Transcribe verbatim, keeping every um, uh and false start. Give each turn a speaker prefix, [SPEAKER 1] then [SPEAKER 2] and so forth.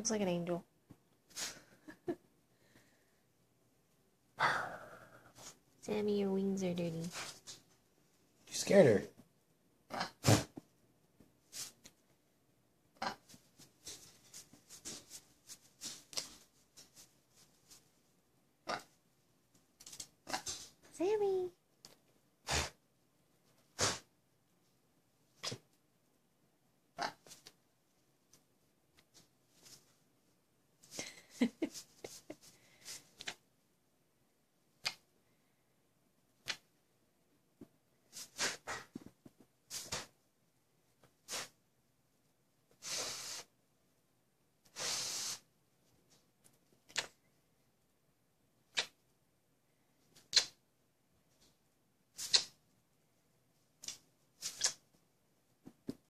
[SPEAKER 1] Looks like an angel. Sammy, your wings are dirty.
[SPEAKER 2] You scared her.